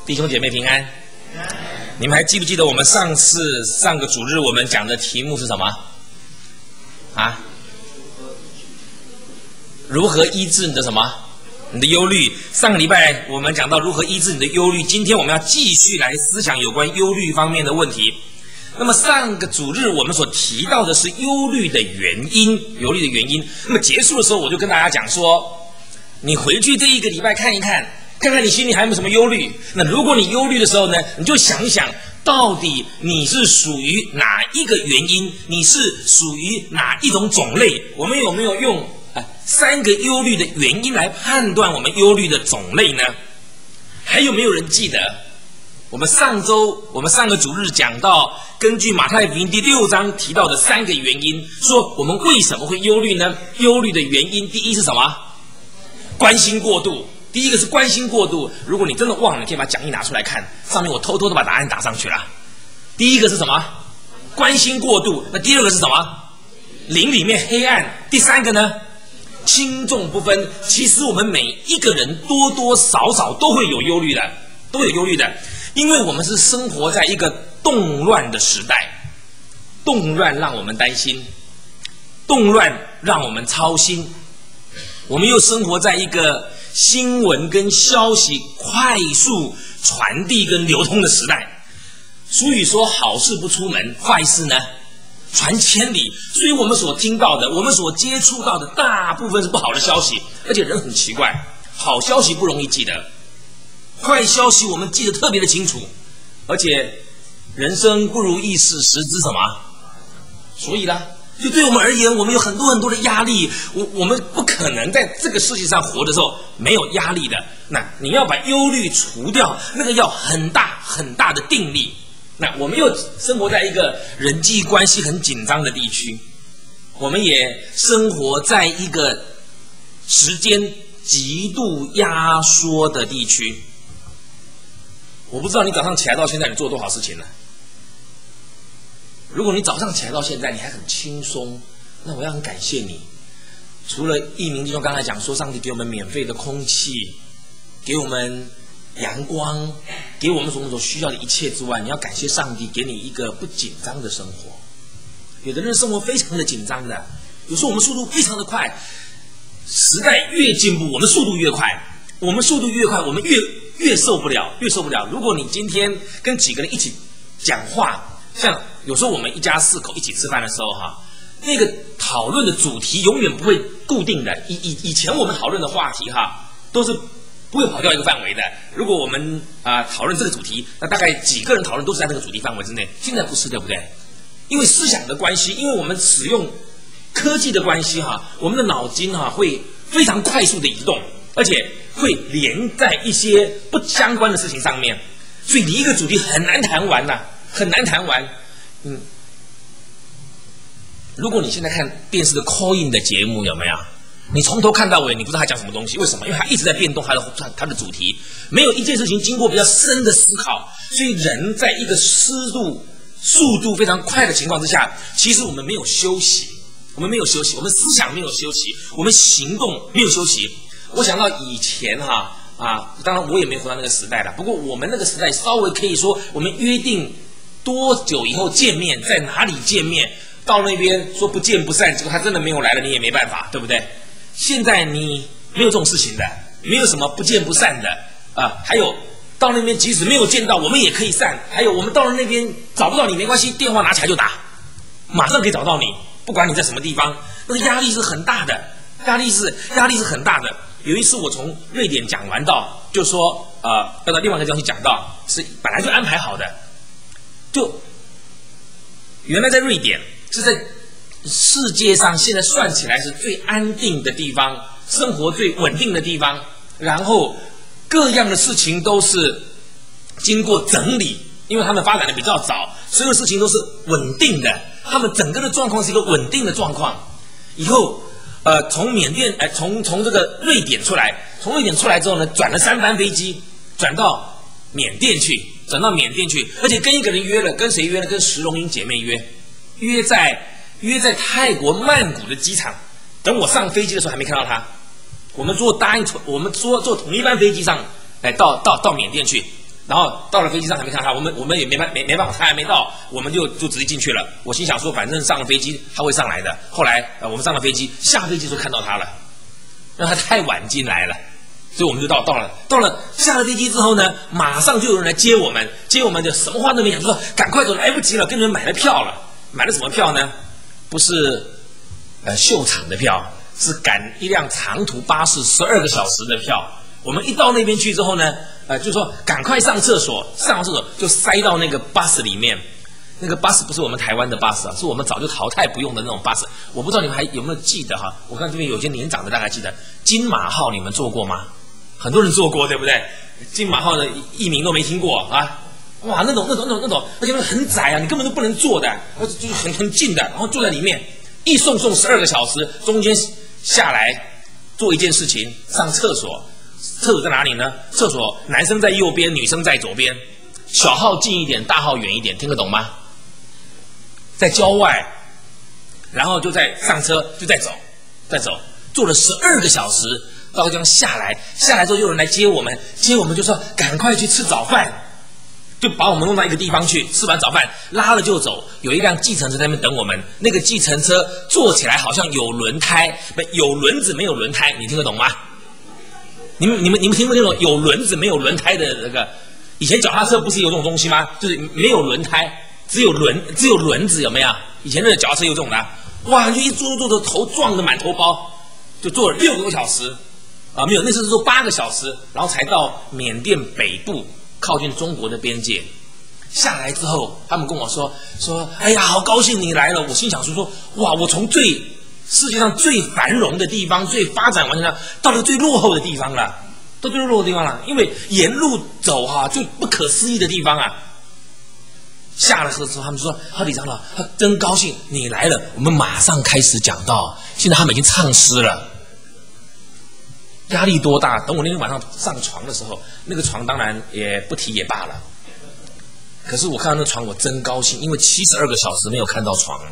弟兄姐妹平安。你们还记不记得我们上个主日我们讲的题目是什么？啊？如何医治你的什么？你的忧虑。上个礼拜我们讲到如何医治你的忧虑，今天我们要继续来思想有关忧虑方面的问题。那么上个主日我们所提到的是忧虑的原因，那么结束的时候我就跟大家讲说，你回去这一个礼拜看一看，看看你心里还有没有什么忧虑。那如果你忧虑的时候呢，你就想一想，到底你是属于哪一个原因，你是属于哪一种种类。我们有没有用3个忧虑的原因来判断我们忧虑的种类呢？还有没有人记得我们上个主日讲到，根据马太福音第6章提到的3个原因，说我们为什么会忧虑呢？忧虑的原因，第一是什么？关心过度。第一个是关心过度，如果你真的忘了，你可以把讲义拿出来看，上面我偷偷的把答案打上去了。第一个是什么？关心过度。那第二个是什么？灵里面黑暗。第3个呢？轻重不分。其实我们每一个人多多少少都会有忧虑的，因为我们是生活在一个动乱的时代，动乱让我们担心，动乱让我们操心，我们又生活在一个新闻跟消息快速传递跟流通的时代。俗语说好事不出门，坏事呢传千里。所以我们所听到的，我们所接触到的大部分是不好的消息。而且人很奇怪，好消息不容易记得，坏消息我们记得特别的清楚。而且人生不如意事十之什么？所以呢，就对我们而言，我们有很多的压力，我们不可能在这个世界上活的时候没有压力的。那你要把忧虑除掉，那个要很大的定力。那我们又生活在一个人际关系很紧张的地区，我们也生活在一个时间极度压缩的地区。我不知道你早上起来到现在你做了多少事情了。如果你早上起来到现在你还很轻松，那我要很感谢你。除了一鸣弟兄刚才讲说上帝给我们免费的空气，给我们阳光，给我们所需要的一切之外，你要感谢上帝给你一个不紧张的生活。有的人生活非常的紧张的，有时候我们速度非常的快，时代越进步我们速度越快，我们越受不了。如果你今天跟几个人一起讲话，像有时候我们一家4口一起吃饭的时候那个讨论的主题永远不会固定的。以前我们讨论的话题都是不会跑掉一个范围的。如果我们讨论这个主题，那大概几个人讨论都是在这个主题范围之内。现在不是，对不对？因为思想的关系，因为我们使用科技的关系我们的脑筋会非常快速的移动，而且会连在一些不相关的事情上面，所以你一个主题很难谈完。如果你现在看电视的 call in 的节目，有没有？你从頭看到尾，你不知道他讲什么东西。为什么？因为他一直在变动他的主题，没有一件事情经过比较深的思考。所以人在一个速度非常快的情况之下，其实我们没有休息，我们思想没有休息，我们行动没有休息。我想到以前当然我也没活到那个时代了，不过我们那个时代稍微可以说，我们约定多久以后见面，在哪里见面，到那边说不见不散，结果他真的没有来了，你也没办法，对不对？现在你没有这种事情的，没有什么不见不散的还有到那边即使没有见到我们也可以散，还有我们到了那边找不到你没关系，电话拿起来就打，马上可以找到你，不管你在什么地方。那个压力是很大的，压力是很大的。有一次我从瑞典讲完到，就说要到另外一个地方去讲到，是本来就安排好的。就原来在瑞典是在世界上现在算起来是最安定的地方，生活最稳定的地方，然后各样的事情都是经过整理，因为他们发展的比较早，所有事情都是稳定的，他们整个的状况是一个稳定的状况。以后从缅甸从这个瑞典出来，从瑞典出来之后呢，转了3班飞机转到缅甸去，而且跟一个人约了，跟谁约了？跟石龙英姐妹约在泰国曼谷的机场。等我上飞机的时候还没看到他，我们坐同一班飞机上到缅甸去。 然后到了飞机上还没看他，我们也没办法，他还没到，我们就直接进去了。我心想说，反正上了飞机他会上来的。后来我们上了飞机，下飞机就看到他了，因为他太晚进来了，所以我们就到了下了飞机之后呢，马上就有人来接我们就什么话都没讲，就说赶快走，来不及了，跟人买了票了。买了什么票呢？不是秀场的票，是赶一辆长途巴士12个小时的票。我们一到那边去之后呢，就说赶快上厕所，上完厕所就塞到那个巴士里面。那个巴士不是我们台湾的巴士啊，是我们早就淘汰不用的那种巴士。我不知道你们还有没有记得哈？我看这边有些年长的大概记得金马号，你们坐过吗？很多人坐过，对不对？金马号的译名都没听过啊！哇，那种，而且很窄啊，你根本都不能坐的，就是很近的，然后坐在里面，一送12个小时，中间下来做一件事情，上厕所。厕所在哪里呢？厕所男生在右边，女生在左边，小号近一点，大号远一点，听得懂吗？在郊外，然后就在上车，就在走，坐了12个小时，到这样下来之后有人来接我们就说赶快去吃早饭，就把我们弄到一个地方去，吃完早饭拉了就走。有一辆计程车在那边等我们，那个计程车坐起来好像有轮胎，有轮子没有轮胎，你听得懂吗？你们听过那种有轮子没有轮胎的那个？以前脚踏车不是有这种东西吗？就是没有轮胎，只有轮子，有没有？以前的脚踏车有这种的，哇，就一坐头撞得满头包，就坐了6个多小时啊，没有，那次是坐8个小时，然后才到缅甸北部靠近中国的边界。下来之后，他们跟我说，哎呀，好高兴你来了。我心想说，哇，我从世界上最繁荣的地方、最发展完全的，到了最落后的地方了，因为沿路走就不可思议的地方啊。下了车之后，他们说：“李长老，真高兴你来了，我们马上开始讲道。”现在他们已经唱诗了，压力多大？等我那天晚上上床的时候，那个床当然也不提也罢了。可是我看到那床，我真高兴，因为72个小时没有看到床。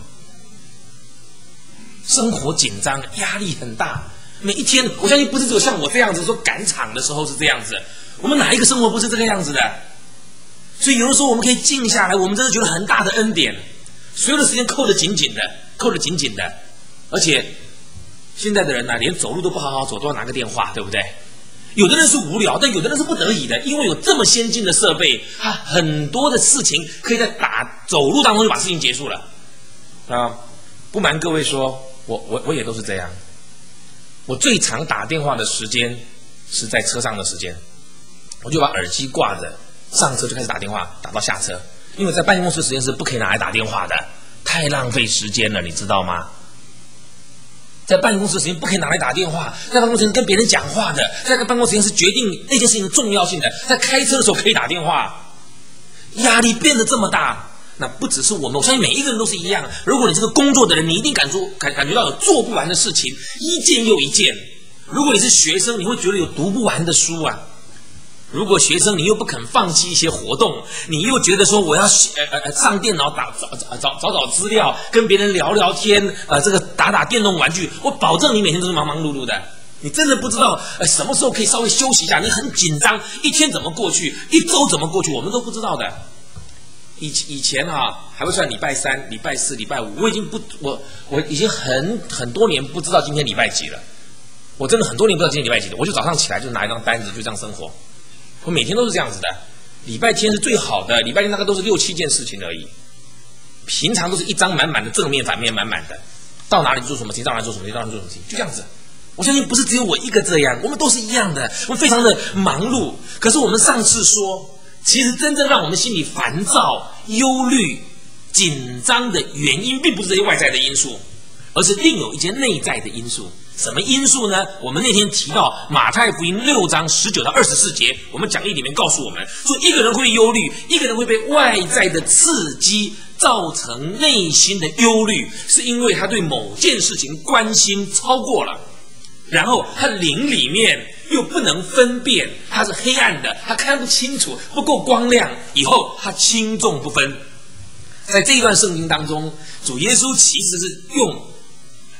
生活紧张，压力很大，每一天，我相信不是只有像我这样子说赶场的时候是这样子，我们哪一个生活不是这个样子的？所以有的时候我们可以静下来，我们真的觉得很大的恩典，所有的时间扣得紧紧的，而且现在的人连走路都不好好走，都要拿个电话，对不对？有的人是无聊，但有的人是不得已的，因为有这么先进的设备，很多的事情可以在走路当中就把事情结束了啊！不瞒各位说，我也都是这样。我最常打电话的时间是在车上的时间，我就把耳机挂着，上车就开始打电话，打到下车。因为在办公室时间是不可以拿来打电话的，太浪费时间了，你知道吗？在办公室时间不可以拿来打电话，在办公室时间跟别人讲话的，在办公室时间是决定那件事情的重要性的，在开车的时候可以打电话，压力变得这么大。那不只是我们，我相信每一个人都是一样。如果你是个工作的人，你一定感觉到有做不完的事情，一件又一件。如果你是学生，你会觉得有读不完的书啊。如果学生你又不肯放弃一些活动，你又觉得说我要上电脑找资料，跟别人聊聊天，这个打电动玩具，我保证你每天都是忙忙碌碌的。你真的不知道什么时候可以稍微休息一下，你很紧张，一天怎么过去，一周怎么过去，我们都不知道的。以前还会算礼拜3、礼拜4、礼拜5，我已经很多年不知道今天礼拜几了。我真的很多年不知道今天礼拜几了，我就早上起来就拿一张单子就这样生活。我每天都是这样子的。礼拜天是最好的，礼拜天大概都是6、7件事情而已。平常都是一张满满的，正面反面满满的，到哪里做什么事情，到哪里做什么事情，到哪里做什么事情，就这样子。我相信不是只有我一个这样，我们都是一样的，我们非常的忙碌。可是我们上次说，其实真正让我们心里烦躁、忧虑、紧张的原因，并不是这些外在的因素，而是另有一些内在的因素。什么因素呢？我们那天提到马太福音6章19到24节，我们讲义里面告诉我们说，一个人会忧虑，一个人会被外在的刺激造成内心的忧虑，是因为他对某件事情关心超过了，然后他灵里面又不能分辨，它是黑暗的，他看不清楚，不够光亮，以后他轻重不分。在这一段圣经当中，主耶稣其实是用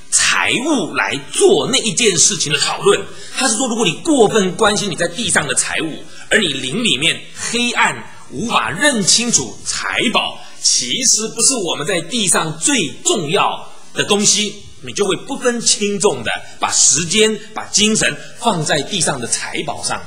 财务来做那一件事情的讨论。他是说，如果你过分关心你在地上的财物，而你灵里面黑暗无法认清楚财宝其实不是我们在地上最重要的东西，你就会不分轻重的把时间把精神放在地上的财宝上。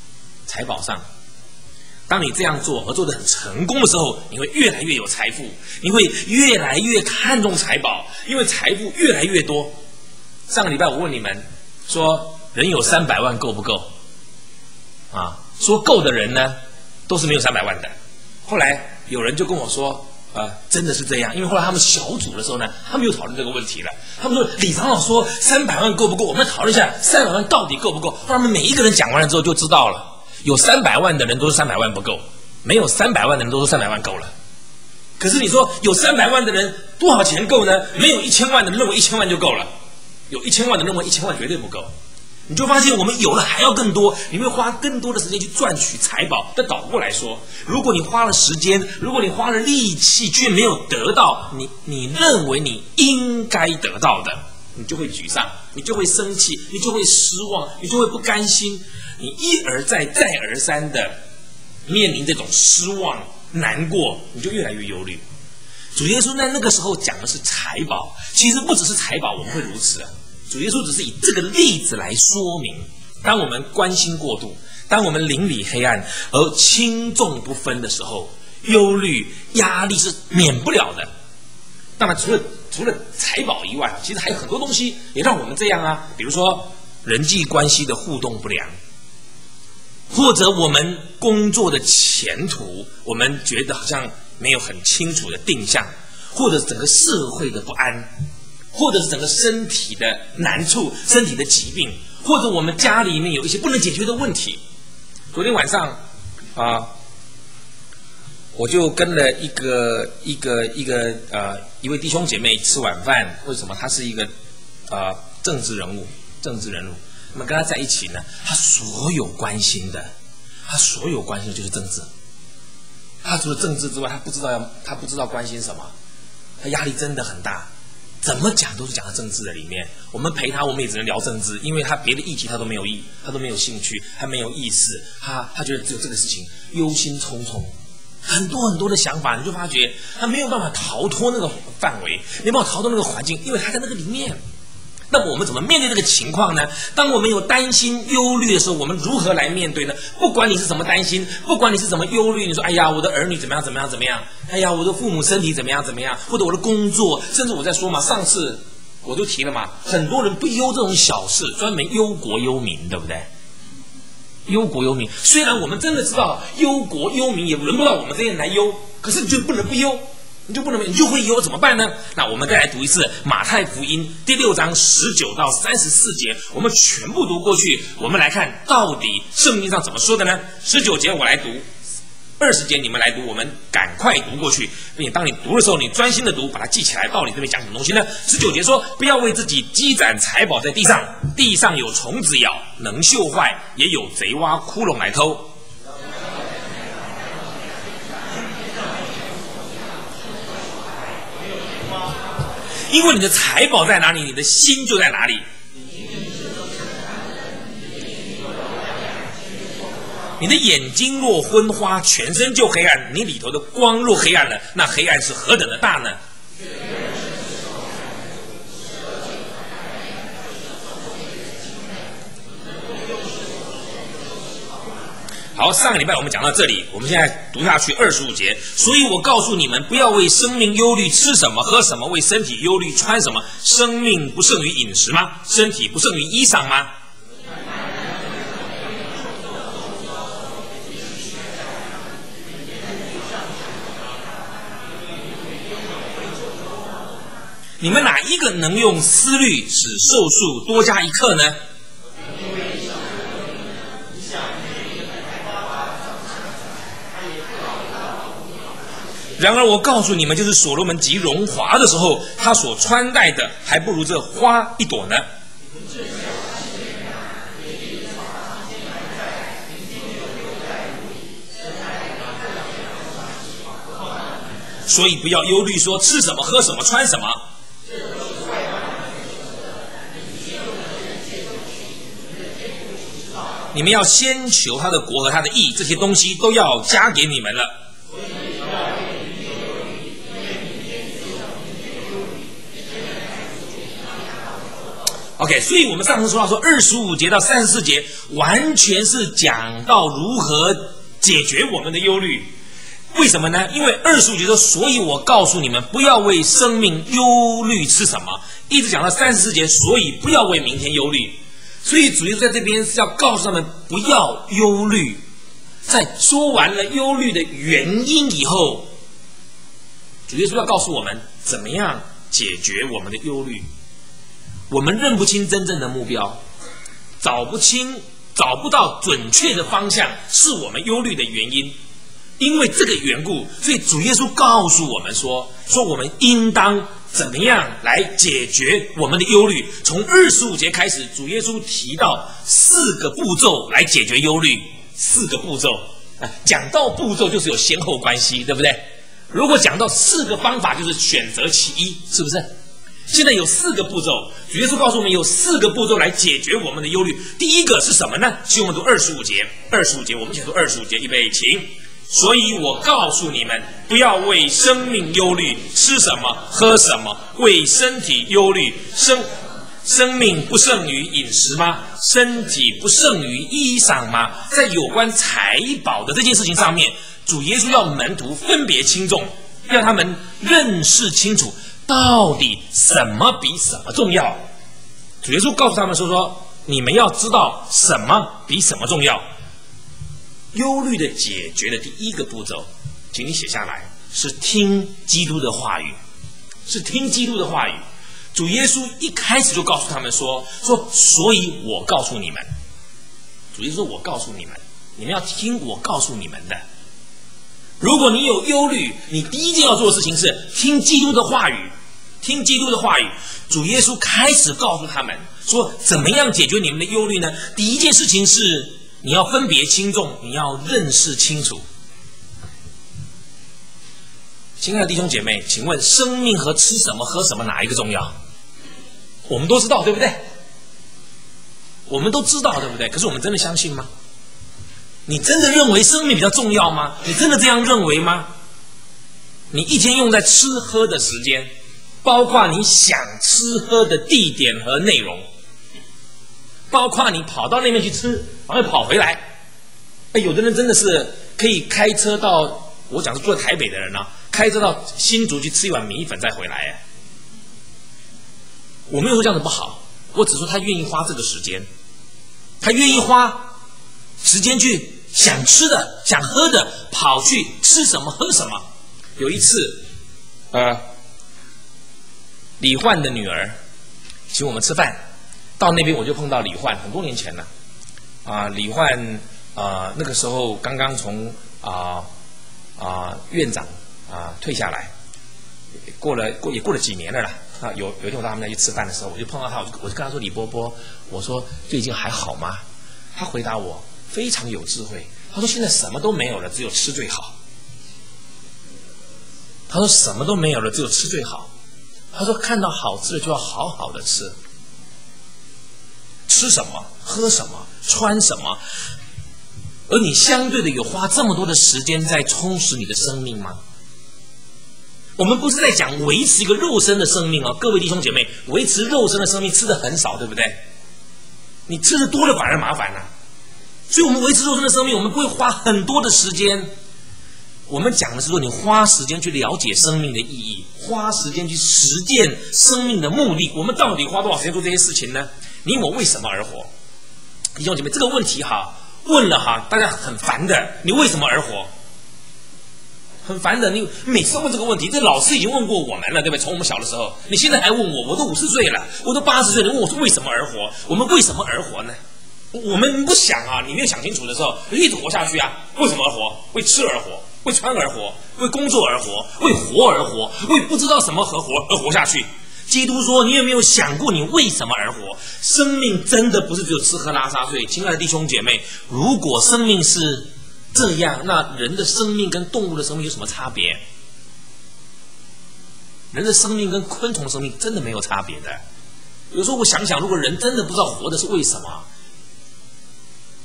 当你这样做而做得很成功的时候，你会越来越有财富，你会越来越看重财宝，因为财富越来越多。上个礼拜我问你们说，人有300万够不够说够的人呢都是没有300万的。后来有人就跟我说真的是这样，因为后来他们小组的时候呢，他们又讨论这个问题了。他们说李长老说300万够不够，我们讨论一下300万到底够不够。他们每一个人讲完了之后就知道了，有300万的人都是300万不够，没有300万的人都是300万够了。可是你说有300万的人多少钱够呢？没有1000万的人认为1000万就够了，有1000万的人认为1000万绝对不够。你就发现我们有了还要更多，你会花更多的时间去赚取财宝。但倒过来说，如果你花了时间，如果你花了力气却没有得到你认为你应该得到的，你就会沮丧，你就会生气，你就会失望，你就会不甘心，你一而再再而三的面临这种失望难过，你就越来越忧虑。主耶稣在那个时候讲的是财宝，其实不只是财宝我们会如此主耶稣只是以这个例子来说明，当我们关心过度，当我们灵里黑暗而轻重不分的时候，忧虑压力是免不了的。当然除了财宝以外，其实还有很多东西也让我们这样比如说人际关系的互动不良，或者我们工作的前途我们觉得好像没有很清楚的定向，或者整个社会的不安，或者是整个身体的难处，身体的疾病，或者我们家里面有一些不能解决的问题。昨天晚上我就跟了一位弟兄姐妹吃晚饭。为什么？他是一个政治人物。那么跟他在一起呢，他所有关心的就是政治。他除了政治之外，他不知道关心什么，他压力真的很大。怎么讲都是讲到政治的里面，我们陪他，我们也只能聊政治，因为他别的议题他都没有兴趣，他没有意识，他觉得只有这个事情，忧心忡忡，很多的想法，你就发觉他没有办法逃脱那个范围，没办法逃脱那个环境，因为他在那个里面。那么我们怎么面对这个情况呢？当我们有担心忧虑的时候，我们如何来面对呢？不管你是怎么担心，不管你是怎么忧虑，你说哎呀我的儿女怎么样，哎呀我的父母身体怎么样，或者我的工作，甚至我在说嘛，上次我就提了嘛，很多人不忧这种小事，专门忧国忧民，对不对？忧国忧民，虽然我们真的知道忧国忧民也轮不到我们这些人来忧，可是你就不能不忧，你就会忧，怎么办呢？那我们再来读一次马太福音第6章19到34节，我们全部读过去，我们来看到底圣经上怎么说的呢？19节我来读，20节你们来读，我们赶快读过去，并且当你读的时候，你专心的读，把它记起来。到底这边讲什么东西呢？19节说，不要为自己积攒财宝在地上，地上有虫子咬，能锈坏，也有贼挖窟窿来偷。因为你的财宝在哪里，你的心就在哪里。你的眼睛若昏花，全身就黑暗，你里头的光若黑暗了，那黑暗是何等的大呢？好，上个礼拜我们讲到这里，我们现在读下去25节。所以我告诉你们，不要为生命忧虑吃什么喝什么，为身体忧虑穿什么。生命不胜于饮食吗？身体不胜于衣裳吗？你们哪一个能用思虑使寿数多加1刻呢？然而我告诉你们，就是所罗门极荣华的时候，他所穿戴的还不如这花一朵呢。所以不要忧虑说吃什么喝什么穿什么， 你们要先求他的国和他的义，这些东西都要加给你们了。OK， 所以我们上次说到说25节到34节，完全是讲到如何解决我们的忧虑。为什么呢？因为25节说，所以我告诉你们，不要为生命忧虑吃什么，一直讲到34节，所以不要为明天忧虑。所以主耶稣在这边是要告诉他们不要忧虑。在说完了忧虑的原因以后，主耶稣要告诉我们怎么样解决我们的忧虑。我们认不清真正的目标，找不到准确的方向，是我们忧虑的原因。因为这个缘故，所以主耶稣告诉我们说我们应当怎么样来解决我们的忧虑。从25节开始，主耶稣提到4个步骤来解决忧虑。4个步骤，讲到步骤就是有先后关系，对不对？如果讲到4个方法，就是选择其一，是不是？现在有4个步骤，主耶稣告诉我们有4个步骤来解决我们的忧虑。第一个是什么呢？请我们读25节。25节，我们一起读25节，预备，请。所以我告诉你们，不要为生命忧虑，吃什么，喝什么；为身体忧虑，生命不胜于饮食吗？身体不胜于衣裳吗？在有关财宝的这件事情上面，主耶稣要门徒分别轻重，让他们认识清楚到底什么比什么重要。主耶稣告诉他们说你们要知道什么比什么重要。忧虑的解决的第一个步骤，请你写下来，是听基督的话语，是听基督的话语。主耶稣一开始就告诉他们说所以我告诉你们，主耶稣说我告诉你们，你们要听我告诉你们的。如果你有忧虑，你第一件要做的事情是听基督的话语，听基督的话语。主耶稣开始告诉他们说怎么样解决你们的忧虑呢？第一件事情是你要分别轻重，你要认识清楚。亲爱的弟兄姐妹，请问生命和吃什么喝什么哪一个重要？我们都知道，对不对？我们都知道，对不对？可是我们真的相信吗？你真的认为生命比较重要吗？你真的这样认为吗？你一天用在吃喝的时间，包括你想吃喝的地点和内容，包括你跑到那边去吃，然后跑回来。有的人真的是可以开车到，我讲是住在台北的人开车到新竹去吃一碗米粉再回来。我没有说这样子不好，我只说他愿意花这个时间，他愿意花时间去想吃的想喝的，跑去吃什么喝什么。有一次李焕的女儿请我们吃饭，到那边我就碰到李焕，很多年前了李焕那个时候刚刚从院长退下来，也过了几年了啦。有一天我到他们家去吃饭的时候，我就碰到他，我就跟他说：“李波波，我说最近还好吗？”他回答我非常有智慧，他说：“现在什么都没有了，只有吃最好。”他说：“什么都没有了，只有吃最好。”他说：“看到好吃的就要好好的吃，吃什么，喝什么，穿什么。”而你相对的有花这么多的时间在充实你的生命吗？我们不是在讲维持一个肉身的生命各位弟兄姐妹，维持肉身的生命吃的很少，对不对？你吃的多了反而麻烦了。所以我们维持肉身的生命，我们不会花很多的时间。我们讲的是说，你花时间去了解生命的意义，花时间去实践生命的目的。我们到底花多少时间做这些事情呢？你我为什么而活？弟兄姐妹，这个问题问了大家很烦的。你为什么而活？很烦的，你每次都问这个问题，这老师已经问过我们了，对不对？从我们小的时候，你现在还问我，我都50岁了，我都80岁了，你问我说为什么而活？我们为什么而活呢？我们不想你没有想清楚的时候，一直活下去为什么而活？为吃而活，为穿而活，为工作而活，为活而活，为不知道什么而活下去。基督说：“你有没有想过你为什么而活？生命真的不是只有吃喝拉撒睡。”亲爱的弟兄姐妹，如果生命是这样，那人的生命跟动物的生命有什么差别？人的生命跟昆虫的生命真的没有差别的。有时候我想想，如果人真的不知道活的是为什么，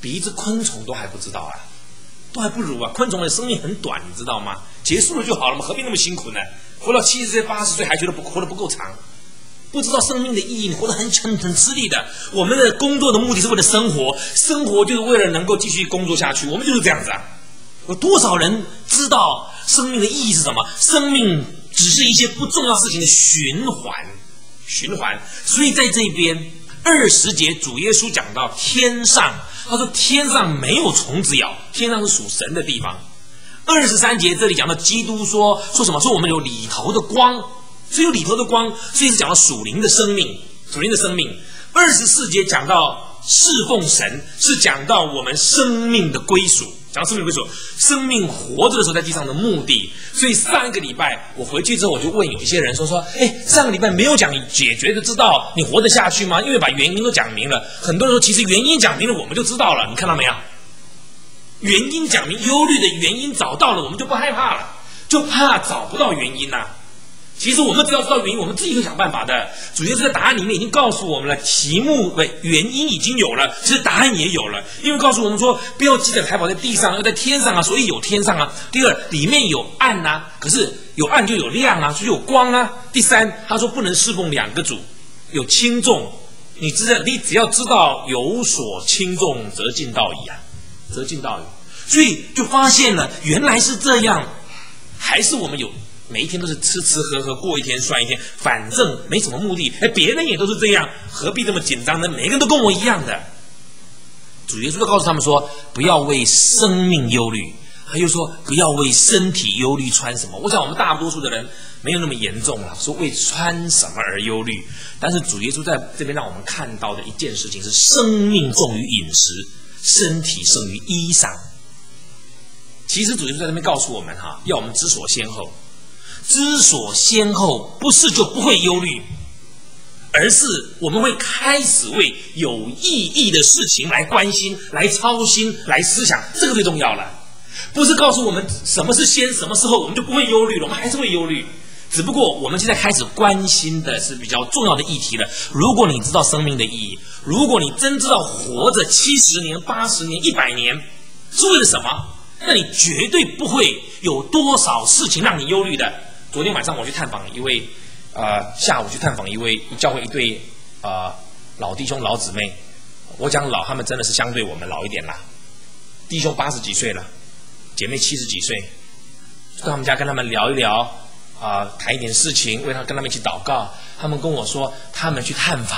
比一只昆虫都还不知道啊，都还不如啊！昆虫的生命很短，你知道吗？结束了就好了嘛，何必那么辛苦呢？活到70岁、80岁还觉得活得不够长，不知道生命的意义，你活得很吃力的。我们的工作的目的是为了生活，生活就是为了能够继续工作下去，我们就是这样子啊。有多少人知道生命的意义是什么？生命只是一些不重要事情的循环。所以在这边20节主耶稣讲到天上，他说天上没有虫子咬，天上是属神的地方。23节这里讲到基督说什么？说我们有里头的光，所以有里头的光，所以是讲到属灵的生命。24节讲到侍奉神，是讲到我们生命的归属。讲到生命归属，生命活着的时候在地上的目的。所以上一个礼拜我回去之后，我就问有一些人说，上个礼拜没有讲解决的知道你活得下去吗？因为把原因都讲明了。很多人说其实原因讲明了我们就知道了，你看到没有？原因讲明，忧虑的原因找到了，我们就不害怕了，就怕找不到原因啊。其实我们只要知道原因，我们自己会想办法的。主耶稣在答案里面已经告诉我们了，题目的原因已经有了，其实答案也有了。因为告诉我们说，不要记得财宝在地上，要在天上啊，所以有天上啊。第二，里面有暗啊，可是有暗就有亮啊，所以有光啊。第三，他说不能侍奉两个主，有轻重，你只要知道有所轻重，则近道矣啊，则近道矣。所以就发现了，原来是这样，还是我们有。每一天都是吃吃喝喝，过一天算一天，反正没什么目的。别人也都是这样，何必这么紧张呢？每个人都跟我一样的。主耶稣就告诉他们说，不要为生命忧虑，他又说不要为身体忧虑穿什么。我想我们大多数的人没有那么严重了，说为穿什么而忧虑。但是主耶稣在这边让我们看到的一件事情是，生命重于饮食，身体胜于衣裳。其实主耶稣在这边告诉我们要我们知所先后。知所先后不是就不会忧虑，而是我们会开始为有意义的事情来关心、来操心、来思想，这个最重要了。不是告诉我们什么是先，什么时候我们就不会忧虑了，我们还是会忧虑。只不过我们现在开始关心的是比较重要的议题了。如果你知道生命的意义，如果你真知道活着70年、80年、100年是为了什么，那你绝对不会有多少事情让你忧虑的。昨天晚上我去探访一位，下午去探访一位教会一对老弟兄老姊妹。我讲老，他们真的是相对我们老一点啦。弟兄80几岁了，姐妹70几岁，到他们家跟他们聊一聊，谈一点事情，跟他们一起祷告。他们跟我说，他们去探访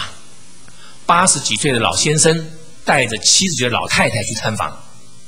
80几岁的老先生带着70几岁的老太太去探访。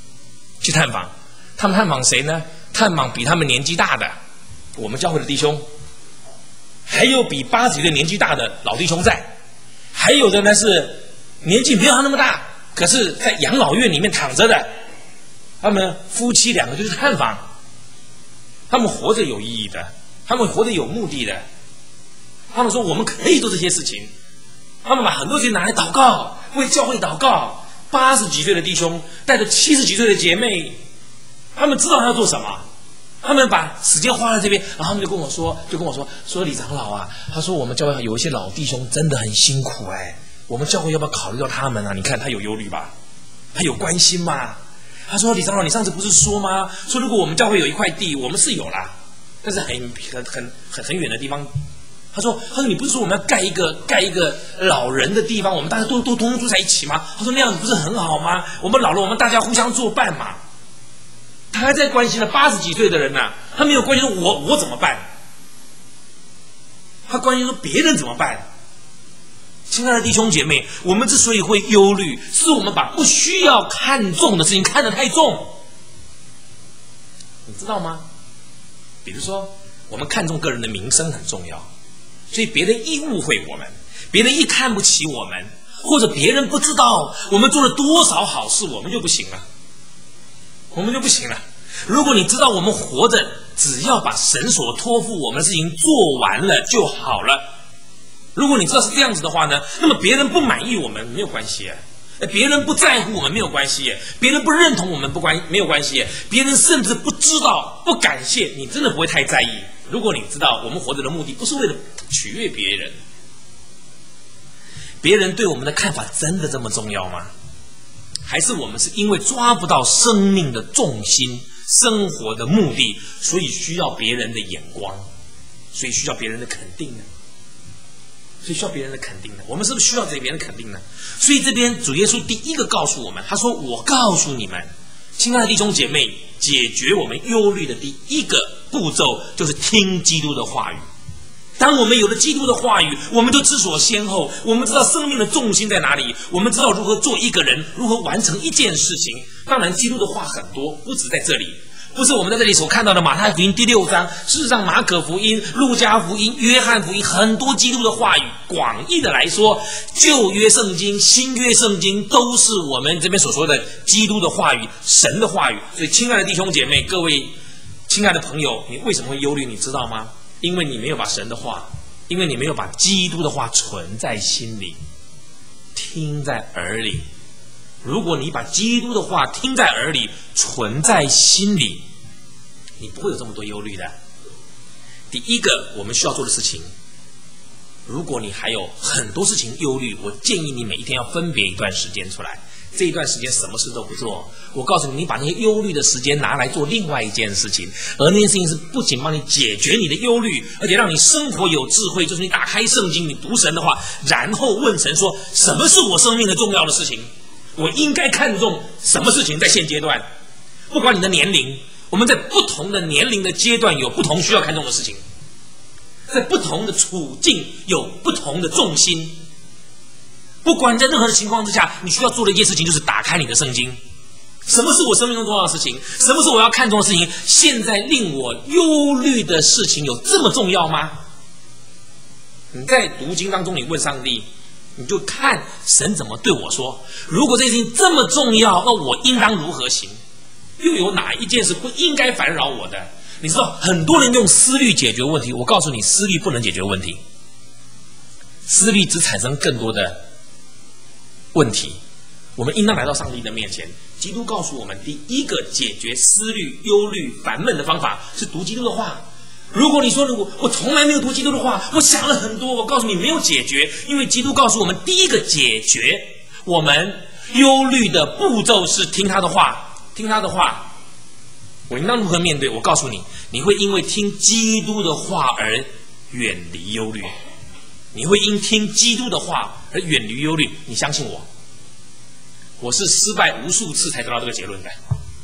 他们探访谁呢？探访比他们年纪大的。我们教会的弟兄，还有比80几岁年纪大的老弟兄在，还有的呢是年纪没有他那么大，可是在养老院里面躺着的，他们夫妻2个就是探访，他们活着有意义的，他们活得有目的的，他们说我们可以做这些事情，他们把很多时间拿来祷告，为教会祷告。80几岁的弟兄带着70几岁的姐妹，他们知道他要做什么。他们把时间花在这边，然后他们就跟我说李长老啊，他说我们教会有一些老弟兄真的很辛苦我们教会要不要考虑到他们啊？你看他有忧虑吧，他有关心嘛。他说李长老，你上次不是说吗？说如果我们教会有一块地，我们是有啦，但是很远的地方。他说你不是说我们要盖一个老人的地方，我们大家都通通住在一起吗？他说那样子不是很好吗？我们老了，我们大家互相作伴嘛。他还在关心了80几岁的人他没有关心我怎么办，他关心说别人怎么办。亲爱的弟兄姐妹，我们之所以会忧虑，是我们把不需要看重的事情看得太重，你知道吗？比如说我们看重个人的名声很重要，所以别人一误会我们，别人一看不起我们，或者别人不知道我们做了多少好事，我们就不行了。如果你知道我们活着只要把神所托付我们的事情做完了就好了，如果你知道是这样子的话呢，那么别人不满意我们没有关系，别人不在乎我们没有关系，别人不认同我们没有关系，别人甚至不知道不感谢你，真的不会太在意。如果你知道我们活着的目的不是为了取悦别人，别人对我们的看法真的这么重要吗？ 还是我们是因为抓不到生命的重心、生活的目的，所以需要别人的眼光，所以需要别人的肯定呢？所以需要别人的肯定呢？我们是不是需要别人的肯定呢？所以这边主耶稣第一个告诉我们，他说：“我告诉你们，亲爱的弟兄姐妹，解决我们忧虑的第一个步骤就是听基督的话语。当我们有了基督的话语，我们就知所先后，我们知道生命的重心在哪里，我们知道如何做一个人，如何完成一件事情。当然，基督的话很多，不止在这里。”不是我们在这里所看到的马太福音第6章，事实上马可福音、路加福音、约翰福音很多基督的话语，广义的来说，旧约圣经、新约圣经都是我们这边所说的基督的话语、神的话语。所以亲爱的弟兄姐妹，各位亲爱的朋友，你为什么会忧虑？你知道吗？因为你没有把神的话，因为你没有把基督的话存在心里，听在耳里。如果你把基督的话听在耳里，存在心里，你不会有这么多忧虑的。第一个我们需要做的事情，如果你还有很多事情忧虑，我建议你每一天要分别一段时间出来。这一段时间什么事都不做，我告诉你，你把那些忧虑的时间拿来做另外一件事情，而那件事情是不仅帮你解决你的忧虑，而且让你生活有智慧。就是你打开圣经，你读神的话，然后问神说：什么是我生命的重要的事情？我应该看重什么事情？在现阶段，不管你的年龄，我们在不同的年龄的阶段有不同需要看重的事情，在不同的处境有不同的重心。不管在任何的情况之下，你需要做的一件事情就是打开你的圣经。什么是我生命中重要的事情？什么是我要看重的事情？现在令我忧虑的事情有这么重要吗？你在读经当中，你问上帝，你就看神怎么对我说。如果这件事情这么重要，那我应当如何行？又有哪一件事不应该烦扰我的？你知道很多人用思虑解决问题，我告诉你，思虑不能解决问题，思虑只产生更多的问题。我们应当来到上帝的面前。基督告诉我们，第一个解决思虑、忧虑、烦闷的方法是读基督的话。如果你说我从来没有读基督的话，我想了很多，我告诉你没有解决。因为基督告诉我们，第一个解决我们忧虑的步骤是听他的话。听他的话，我应当如何面对？我告诉你，你会因为听基督的话而远离忧虑。你会因听基督的话而远离忧虑。你相信我，我是失败无数次才得到这个结论的。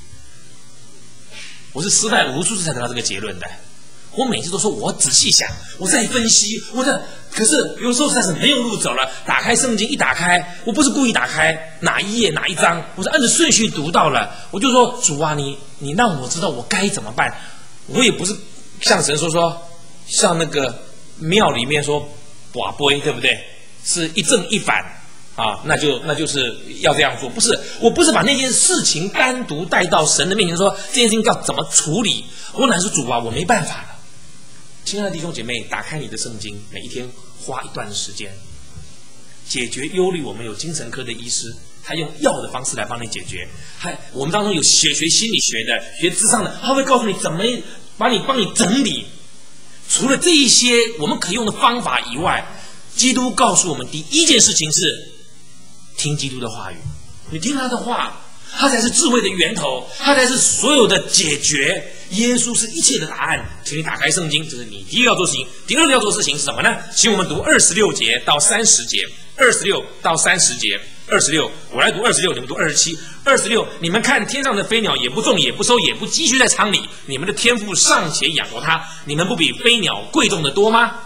我是失败无数次才得到这个结论的。我每次都说，我仔细想，我在分析，可是有时候实在是没有路走了。打开圣经一打开，我不是故意打开哪一页哪一章，我是按照顺序读到了。我就说，主啊，你让我知道我该怎么办。我也不是像神说像那个庙里面说跋杯，对不对？是一正一反啊，那就是要这样做。我不是把那件事情单独带到神的面前说这件事情要怎么处理。我乃是主啊，我没办法了。亲爱的弟兄姐妹，打开你的圣经，每一天花一段时间解决忧虑。我们有精神科的医师，他用药的方式来帮你解决。我们当中有学心理学的、学諮商的，他会告诉你怎么帮你整理。除了这一些我们可用的方法以外，基督告诉我们第一件事情是听基督的话语。你听他的话，他才是智慧的源头，他才是所有的解决。耶稣是一切的答案。请你打开圣经，这是你第一个要做的事情。第二个要做的事情是什么呢？请我们读26节到30节，26到30节。26，我来读26，你们读27。26，你们看天上的飞鸟，也不种，也不收，也不积蓄在仓里，你们的天父尚且养活它，你们不比飞鸟贵重的多吗？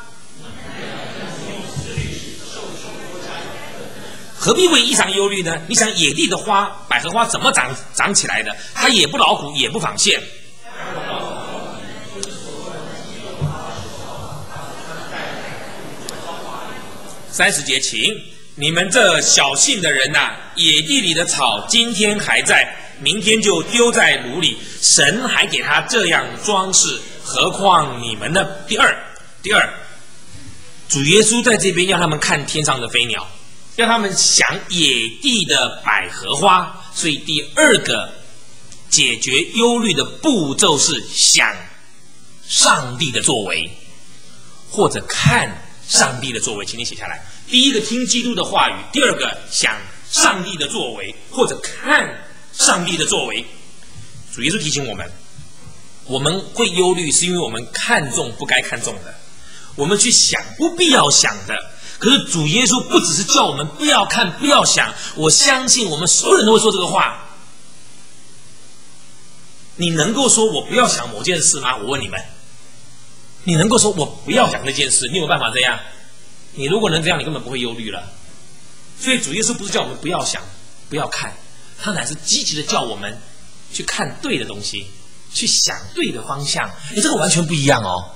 何必为衣裳忧虑呢？你想野地的花，百合花怎么长起来的？它也不劳苦，也不纺线。30节，请你们这小信的人呐，野地里的草今天还在，明天就丢在炉里，神还给他这样装饰，何况你们呢？第二，主耶稣在这边要他们看天上的飞鸟，要他们想野地的百合花。所以第二个解决忧虑的步骤是想上帝的作为，或者看上帝的作为。请你写下来。第一个听基督的话语，第二个想上帝的作为，或者看上帝的作为。主耶稣提醒我们会忧虑，是因为我们看重不该看重的，我们去想不必要想的。可是主耶稣不只是叫我们不要看不要想，我相信我们所有人都会说这个话。你能够说我不要想某件事吗？我问你们，你能够说我不要想那件事，你有办法这样？你如果能这样，你根本不会忧虑了。所以主耶稣不是叫我们不要想不要看，他乃是积极的叫我们去看对的东西，去想对的方向。这个完全不一样哦。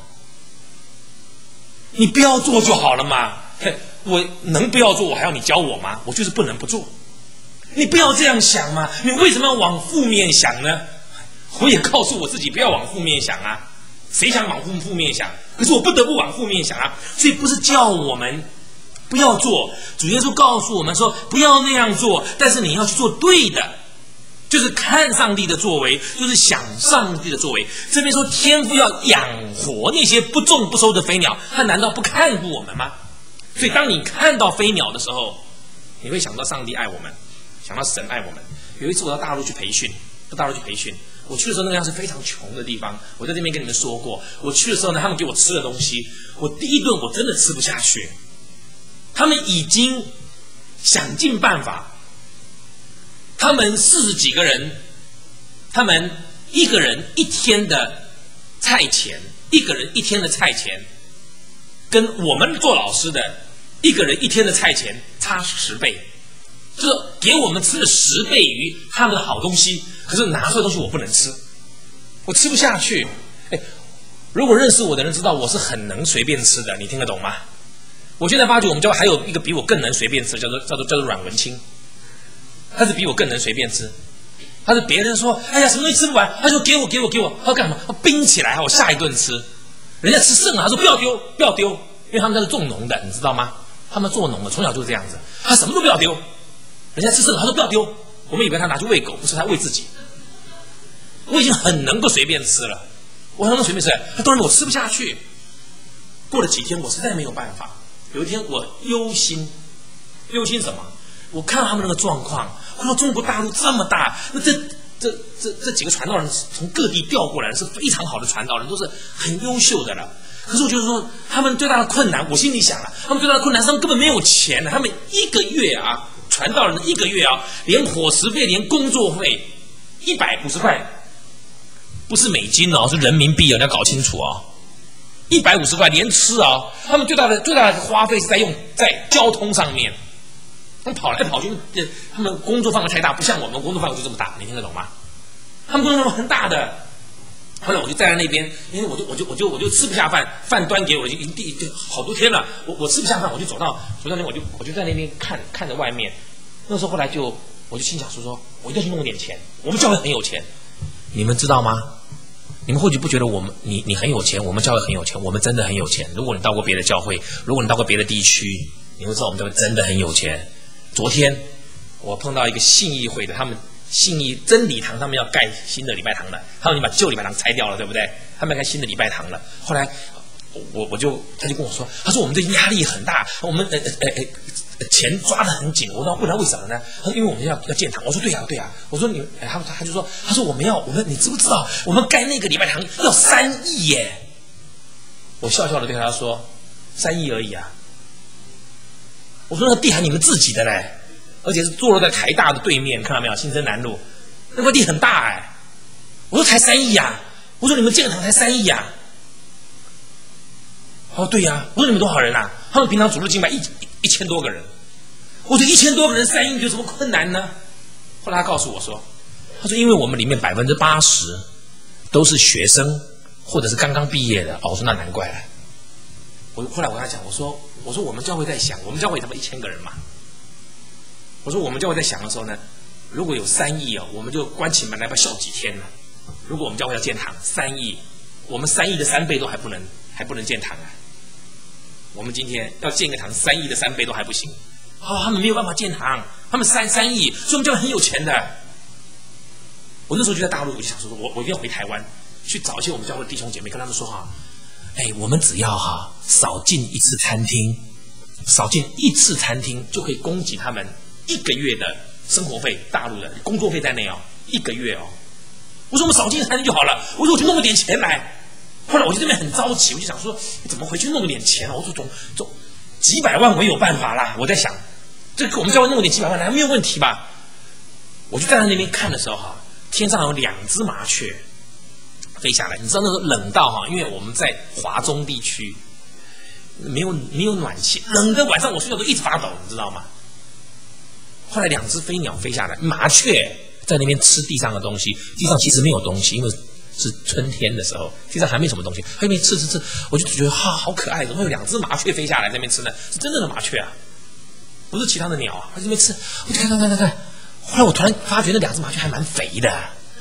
你不要做就好了嘛，我能不要做，我还要你教我吗？我就是不能不做。你不要这样想嘛，你为什么要往负面想呢？我也告诉我自己不要往负面想啊，谁想往负面想？可是我不得不往负面想啊。所以不是叫我们不要做，主耶稣告诉我们说不要那样做，但是你要去做对的，就是看上帝的作为，就是想上帝的作为。这边说天父要养活那些不种不收的飞鸟，他难道不看顾我们吗？所以当你看到飞鸟的时候，你会想到上帝爱我们，想到神爱我们。有一次我到大陆去培训，我去的时候那个样是非常穷的地方，我在这边跟你们说过，我去的时候呢，他们给我吃的东西，我第一顿我真的吃不下去，他们已经想尽办法，他们40几个人，他们一个人一天的菜钱，跟我们做老师的一个人一天的菜钱差10倍，就是给我们吃了10倍于他们的好东西，可是拿出来的东西我不能吃，我吃不下去。如果认识我的人知道我是很能随便吃的，你听得懂吗？我现在发觉我们教会还有一个比我更能随便吃，叫做阮文清，他是比我更能随便吃。他是别人说哎呀什么东西吃不完，他说给我，他说干什么？他冰起来我下一顿吃。人家吃剩了，他说不要丢，因为他们家是种农的，你知道吗？他们做农的从小就是这样子，他什么都不要丢。人家吃剩了，他说不要丢。我们以为他拿去喂狗，不是，他喂自己。我已经很能够随便吃了，我很能随便吃，他当然我吃不下去。过了几天，我实在没有办法。有一天我忧心什么？我看到他们那个状况，我说中国大陆这么大，那这几个传道人从各地调过来是非常好的传道人，都是很优秀的了。可是我就是说，他们最大的困难，我心里想了，他们最大的困难是他们根本没有钱，他们一个月啊，传道人一个月啊，连伙食费、连工作费150块，不是美金哦，是人民币哦，你要搞清楚哦。150块连吃啊，他们最大的花费是在交通上面。他们跑来跑去，他们工作范围太大，不像我们工作范围就这么大，你听得懂吗？他们工作范围很大的。后来我就站在那边，因为我就吃不下饭，饭端给我就好多天了，我吃不下饭，我就走到那边，我就在那边看着外面。那时候后来我就心想说我一定要去弄点钱，我们教会很有钱，你们知道吗？你们或许不觉得你很有钱，我们教会很有钱，我们真的很有钱。如果你到过别的教会，如果你到过别的地区，你会知道我们教会真的很有钱。昨天我碰到一个信义会的，他们信义真理堂他们要盖新的礼拜堂了，他们已经把旧礼拜堂拆掉了，对不对？他们要盖新的礼拜堂了。后来他就跟我说，他说我们这压力很大，我们钱抓得很紧。我说不然为什么呢？他说因为我们要建堂。我说对呀。我说他就说，他说我们你知不知道我们盖那个礼拜堂要3亿耶？我笑笑的对他说3亿而已啊。我说那个地还你们自己的嘞，而且是坐落在台大的对面，看到没有？新生南路那块地很大哎。我说才3亿啊，我说你们建堂才3亿啊。他说对呀。我说你们多少人啊？他们平常主日敬拜1000多个人。我说1000多个人3亿有什么困难呢？后来他告诉我说，他说因为我们里面80%都是学生或者是刚刚毕业的。我说那难怪了。后来我跟他讲，我说我们教会在想，我们教会他们1000个人嘛。我说我们教会在想的时候呢，如果有3亿我们就关起门来不笑几天呢。如果我们教会要建堂3亿，我们3亿的3倍都还不能建堂啊。我们今天要建个堂3亿的3倍都还不行。他们没有办法建堂，他们3亿，所以我们教会很有钱的。我那时候就在大陆，我就想说我一定要回台湾去找一些我们教会的弟兄姐妹，跟他们说我们只要少进一次餐厅就可以供给他们 1个月的生活费，大陆的工作费在内哦，1个月哦。我说我们少进3年就好了，我说我去弄个点钱来。后来我就这边很着急，我就想说怎么回去弄个点钱啊？我说总几百万我有办法啦。我在想，这个我们稍微弄个点几百万来没有问题吧？我就站在那边看的时候哈，天上有2只麻雀飞下来。你知道那个冷到哈，因为我们在华中地区没有暖气，冷的晚上我睡觉都一直发抖，你知道吗？后来2只飞鸟飞下来，麻雀在那边吃地上的东西，地上其实没有东西，因为是春天的时候，地上还没什么东西，在那边吃，我就觉得好可爱，怎么会有2只麻雀飞下来在那边吃呢？是真正的麻雀啊，不是其他的鸟啊，它在那边吃，我就看。后来我突然发觉那2只麻雀还蛮肥的，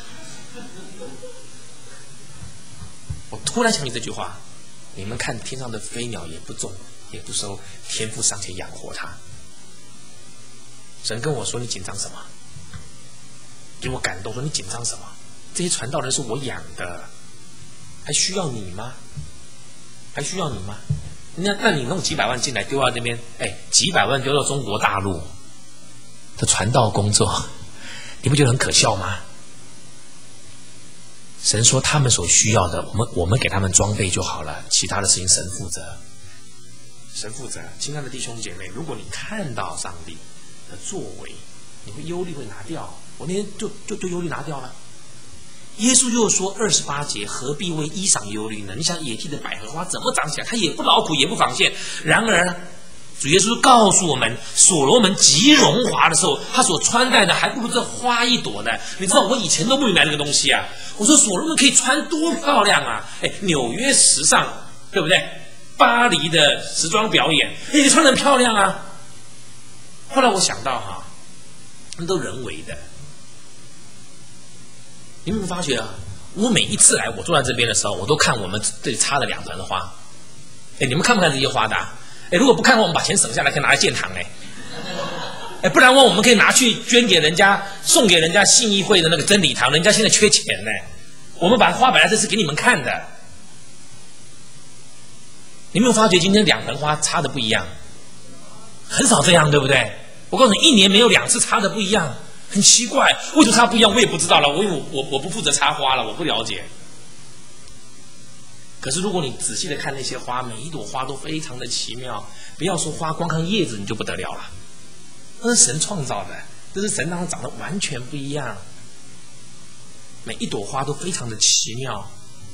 我突然想起这句话：你们看天上的飞鸟也不种也不收，天父尚且养活它。神跟我说：“你紧张什么？”给我感动，说：“你紧张什么？这些传道人是我养的，还需要你吗？还需要你吗？那你弄几百万进来丢到这边，几百万丢到中国大陆的传道工作，你不觉得很可笑吗？神说他们所需要的，我们给他们装备就好了，其他的事情神负责。神负责。亲爱的弟兄姐妹，如果你看到上帝的作为，你会忧虑会拿掉。我那天就忧虑拿掉了。耶稣又说28节，何必为衣裳忧虑呢？你想野地的百合花怎么长起来？它也不劳苦也不纺线。然而主耶稣告诉我们，所罗门极荣华的时候，他所穿戴的还不如这花一朵呢。你知道我以前都不明白这个东西啊。我说所罗门可以穿多漂亮啊！纽约时尚，对不对？巴黎的时装表演，你穿得很漂亮啊。后来我想到哈，那都人为的。你有没有发觉啊？我每一次来，我坐在这边的时候，我都看我们这里插的2盆花。你们看不看这些花的啊？如果不看的话，我们把钱省下来，可以拿来建堂不然的话，我们可以拿去捐给人家，送给人家信义会的那个真理堂，人家现在缺钱呢。我们把花摆在这是给你们看的。你有没有发觉今天2盆花插的不一样？很少这样，对不对？我告诉你，1年没有2次插的不一样。很奇怪，为什么插不一样我也不知道了，我不负责插花了，我不了解。可是如果你仔细的看那些花，每一朵花都非常的奇妙，不要说花，光看叶子你就不得了了。那是神创造的，这是神让它长得完全不一样，每一朵花都非常的奇妙。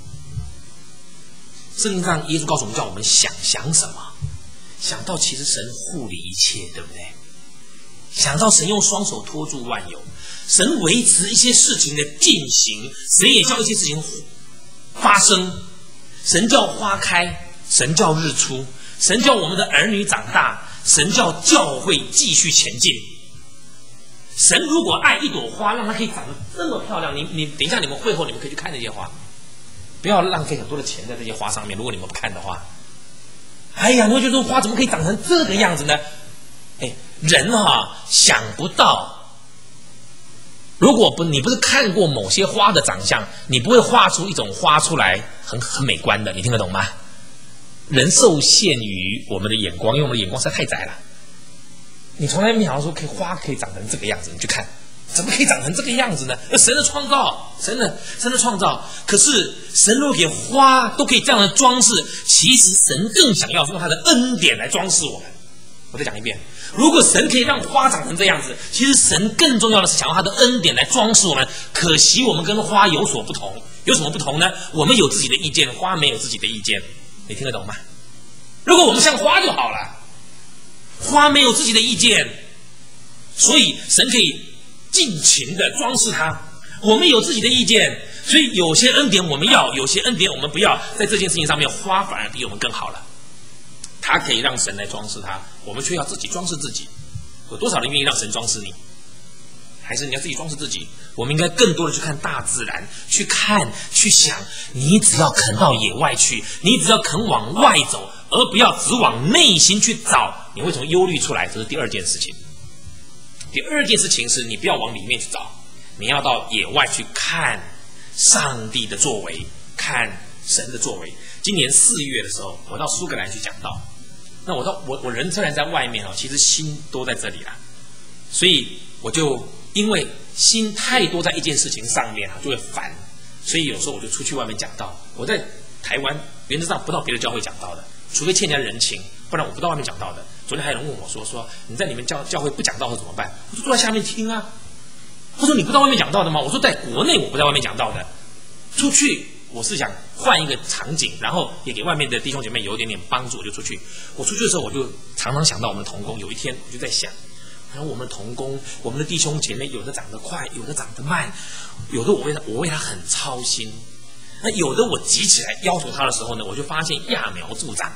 圣经上耶稣告诉我们，叫我们想什么，想到其实神护理一切，对不对？想到神用双手托住万有，神维持一些事情的进行，神也叫一些事情发生。神叫花开，神叫日出，神叫我们的儿女长大，神叫教会继续前进。神如果爱一朵花，让它可以长得这么漂亮，你等一下你们会后你们可以去看这些花，不要浪费很多的钱在这些花上面。如果你们不看的话，你会觉得花怎么可以长成这个样子呢？人想不到，如果你不是看过某些花的长相，你不会画出一种花出来很美观的，你听得懂吗？人受限于我们的眼光，因为我们的眼光实在太窄了。你从来没想到说花可以长成这个样子，你去看，怎么可以长成这个样子呢？神的创造，神的创造。可是神如果给花都可以这样的装饰，其实神更想要用他的恩典来装饰我们。我再讲一遍，如果神可以让花长成这样子，其实神更重要的是想要他的恩典来装饰我们。可惜我们跟花有所不同。有什么不同呢？我们有自己的意见，花没有自己的意见。你听得懂吗？如果我们像花就好了，花没有自己的意见，所以神可以尽情的装饰它。我们有自己的意见，所以有些恩典我们要，有些恩典我们不要。在这件事情上面，花反而比我们更好了。它可以让神来装饰它，我们却要自己装饰自己。有多少人愿意让神装饰你？还是你要自己装饰自己？我们应该更多的去看大自然，去看去想。你只要肯到野外去，你只要肯往外走，而不要只往内心去找，你会从忧虑出来。这是第2件事情。第2件事情是你不要往里面去找，你要到野外去看上帝的作为，看神的作为。今年4月的时候，我到苏格兰去讲道。那我人虽然在外面其实心都在这里啦。 所以我就因为心太多在一件事情上面就会烦，所以有时候我就出去外面讲道。我在台湾原则上不到别的教会讲道的，除非欠人家人情，不然我不到外面讲道的。昨天还有人问我说你在你们教会不讲道会怎么办？我说坐在下面听啊。他说你不到外面讲道的吗？我说在国内我不在外面讲道的，出去我是想换一个场景，然后也给外面的弟兄姐妹有一点点帮助，我就出去。我出去的时候我就常常想到我们的同工。有一天我就在想，然后我们的同工，我们的弟兄姐妹，有的长得快，有的长得慢，有的我为他很操心，那有的我急起来要求他的时候呢，我就发现揠苗助长。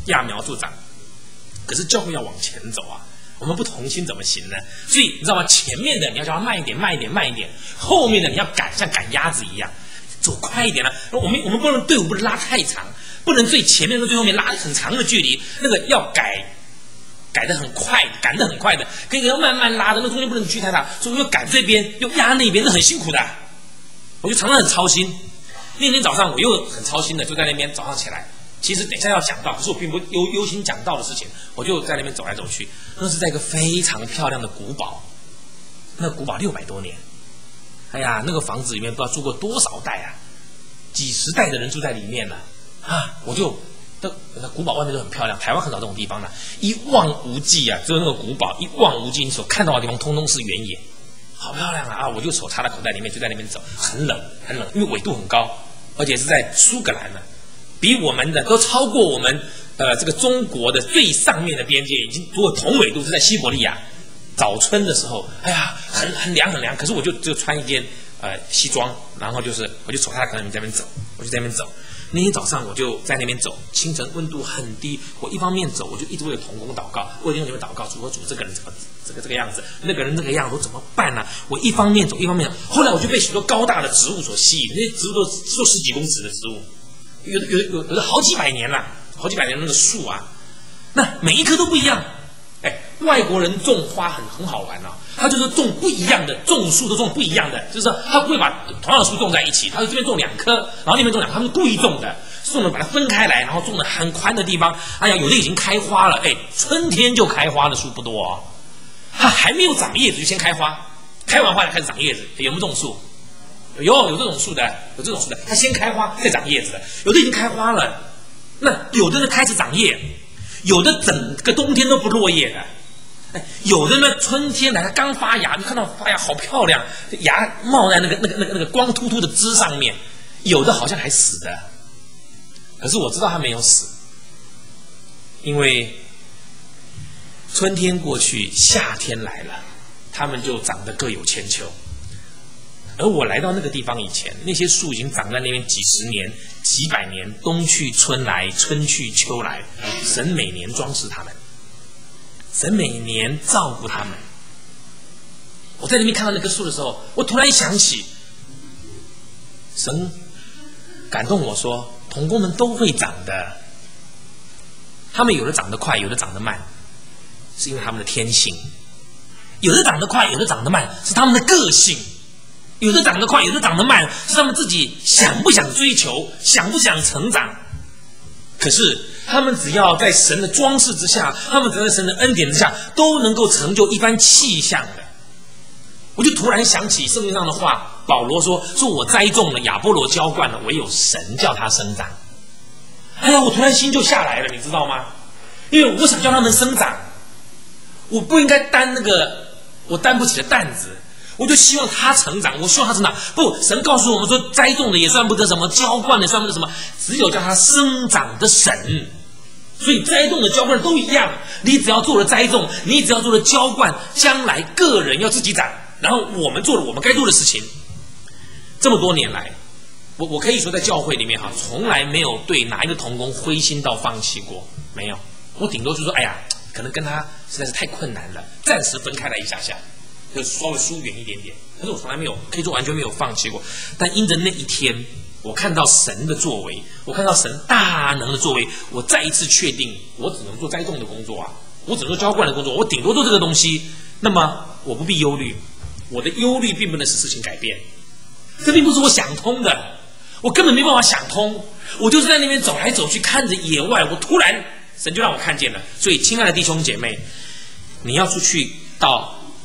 可是教会要往前走啊，我们不同心怎么行呢？所以你知道吗？前面的你要叫他慢一点，后面的你要像赶鸭子一样走快一点了。我们不能队伍不能拉太长，不能最前面跟最后面拉很长的距离，那个要改得很快，赶得很快的，跟一个要慢慢拉的，那中间不能距太大，所以又赶这边又压那边，是很辛苦的。我就常常很操心。那天早上我又很操心的，就在那边早上起来。其实等一下要讲到，可是我并不忧心讲到的事情，我就在那边走来走去。那是在一个非常漂亮的古堡，那个古堡600多年，哎呀，那个房子里面不知道住过多少代啊，几十代的人住在里面了啊！我就那古堡外面都很漂亮，台湾很少这种地方了，一望无际啊，只有那个古堡一望无际，你所看到的地方通通是原野，好漂亮啊！我就手插在口袋里面，就在那边走，很冷，因为纬度很高，而且是在苏格兰呢。比我们的都超过我们这个中国的最上面的边界，已经如果同纬度是在西伯利亚。早春的时候，哎呀，很凉。可是我就穿一件西装，然后我就手插在口袋里面在那边走，我就在那边走。那天早上我就在那边走，清晨温度很低，我一方面走，我就一直为同工祷告，为弟兄姐妹祷告，主这个人怎么这个样子，那个人这个样子，我怎么办呢？我一方面走一方面走，后来我就被许多高大的植物所吸引，那些植物都10几公尺的植物。有的好几百年了，那个树啊，那每一棵都不一样。外国人种花很好玩啊，他就是种不一样的，种树都种不一样的，就是说他不会把同样的树种在一起，他就这边种2棵，然后那边种2棵，他们是故意种的，把它分开来，然后种的很宽的地方。哎呀，有的已经开花了，春天就开花的树不多哦，它还没有长叶子就先开花，开完花就开始长叶子。有没有这种树？有这种树的，它先开花再长叶子的，有的已经开花了，那有的呢开始长叶，有的整个冬天都不落叶的，有的呢春天来它刚发芽，你看到发芽好漂亮，芽冒在那个光秃秃的枝上面，有的好像还死的，可是我知道它没有死，因为春天过去，夏天来了，它们就长得各有千秋。而我来到那个地方以前，那些树已经长在那边几十年、几百年，冬去春来，春去秋来，神每年装饰它们，神每年照顾它们。我在那边看到那棵树的时候，我突然想起，神感动我说，同工们都会长的，他们有的长得快，有的长得慢，是因为他们的天性；有的长得快，有的长得慢，是他们的个性。有的长得快，有的长得慢，是他们自己想不想追求，想不想成长。可是他们只要在神的装饰之下，他们只要在神的恩典之下，都能够成就一番气象的。我就突然想起圣经上的话，保罗说我栽种了，亚波罗浇灌了，唯有神叫它生长。哎呀，我突然心就下来了，你知道吗？因为我不想叫他们生长，我不应该担那个我担不起的担子。我就希望他成长，我希望他成长。不，神告诉我们说，栽种的也算不得什么，浇灌的也算不得什么，只有叫他生长的神。所以栽种的浇灌都一样，你只要做了栽种，你只要做了浇灌，将来个人要自己长，然后我们做了我们该做的事情。这么多年来，我可以说在教会里面从来没有对哪一个同工灰心到放弃过，没有。我顶多就说，哎呀，可能跟他实在是太困难了，暂时分开来一下下。就稍微疏远一点点，可是我从来没有，可以说完全没有放弃过。但因着那一天，我看到神的作为，我看到神大能的作为，我再一次确定，我只能做栽种的工作啊，我只能做浇灌的工作，我顶多做这个东西。那么我不必忧虑，我的忧虑并不能使事情改变，这并不是我想通的，我根本没办法想通。我就是在那边走来走去，看着野外，我突然神就让我看见了。所以，亲爱的弟兄姐妹，你要出去到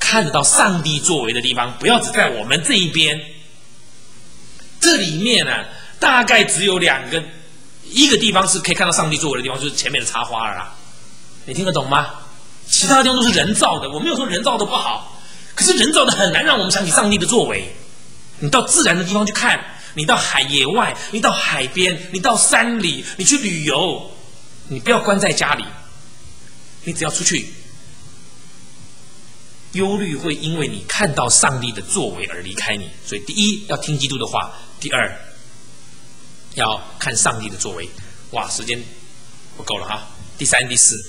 看得到上帝作为的地方，不要只在我们这一边。这里面呢，大概只有一个地方是可以看到上帝作为的地方，就是前面的插花了啦。你听得懂吗？其他的地方都是人造的，我没有说人造的不好，可是人造的很难让我们想起上帝的作为。你到自然的地方去看，你到野外，你到海边，你到山里，你去旅游，你不要关在家里，你只要出去。忧虑会因为你看到上帝的作为而离开你，所以第一要听基督的话，第二要看上帝的作为。哇，时间不够了哈。第三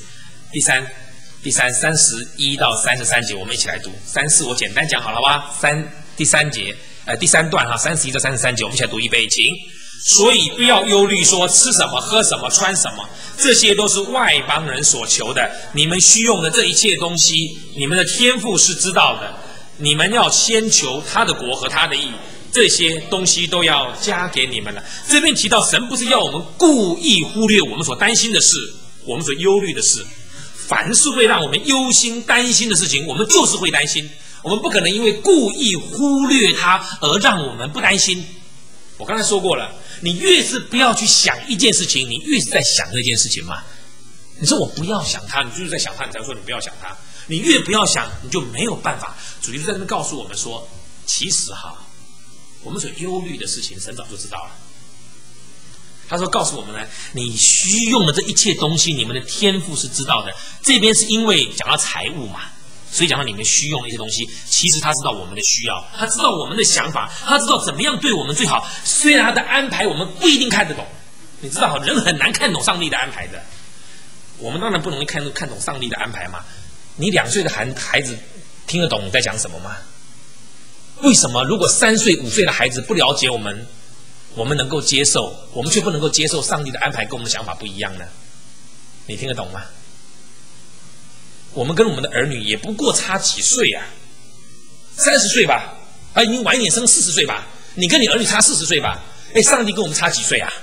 31到33节我们一起来读。34我简单讲好了吧？第三段哈，31到33节我们一起来读一遍，请。所以不要忧虑说吃什么喝什么穿什么，这些都是外邦人所求的。你们需用的这一切东西，你们的天父是知道的。你们要先求他的国和他的义，这些东西都要加给你们了。这边提到神不是要我们故意忽略我们所担心的事，我们所忧虑的事。凡是会让我们忧心担心的事情，我们就是会担心。我们不可能因为故意忽略它而让我们不担心。我刚才说过了，你越是不要去想一件事情，你越是在想那件事情嘛。你说我不要想它，你就是在想它，你才说你不要想它。你越不要想，你就没有办法。主耶稣在那边告诉我们说，其实我们所忧虑的事情，神早就知道了。他说告诉我们呢，你需用的这一切东西，你们的天父是知道的。这边是因为讲到财物嘛，所以讲到你们需用的一些东西，其实他知道我们的需要，他知道我们的想法，他知道怎么样对我们最好。虽然他的安排我们不一定看得懂，你知道人很难看懂上帝的安排的。我们当然不容易看懂上帝的安排嘛。你2岁的孩子听得懂你在讲什么吗？为什么如果3岁5岁的孩子不了解我们能够接受，我们却不能够接受上帝的安排跟我们的想法不一样呢？你听得懂吗？我们跟我们的儿女也不过差几岁啊，30岁吧，你晚一点生40岁吧，你跟你儿女差40岁吧，上帝跟我们差几岁啊？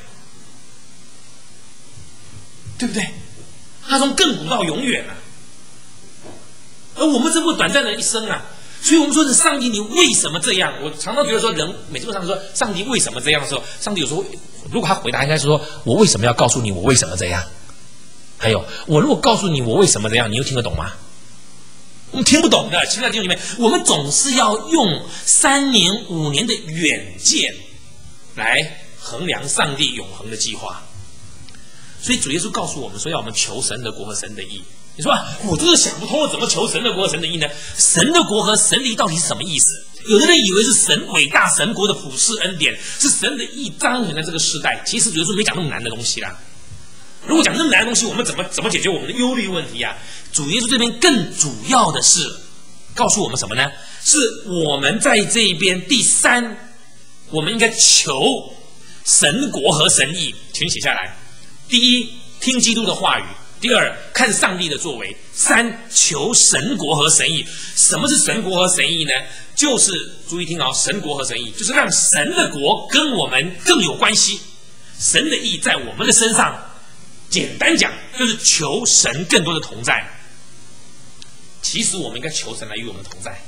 对不对？他从亘古到永远啊，而我们这么短暂的一生啊，所以我们说是上帝，你为什么这样？我常常觉得说，人每次问上帝说上帝为什么这样的时候，上帝有时候如果他回答应该是说，我为什么要告诉你我为什么这样？还有，我如果告诉你我为什么这样，你又听得懂吗？我们听不懂的，亲爱的弟兄姐妹，我们总是要用3年5年的远见来衡量上帝永恒的计划。所以主耶稣告诉我们说，要我们求神的国和神的义。你说我就是想不通了，怎么求神的国和神的义呢？神的国和神的义到底是什么意思？有的人以为是神伟大神国的普世恩典，是神的义彰显在这个时代。其实主耶稣没讲那么难的东西啦。如果讲那么难的东西，我们怎么解决我们的忧虑问题啊？主耶稣这边更主要的是告诉我们什么呢？是我们在这一边第3，我们应该求神国和神义，请写下来。第1，听基督的话语；第2，看上帝的作为； 3，求神国和神义。什么是神国和神义呢？就是注意听神国和神义就是让神的国跟我们更有关系，神的义在我们的身上。简单讲，就是求神更多的同在。其实我们应该求神来与我们同在。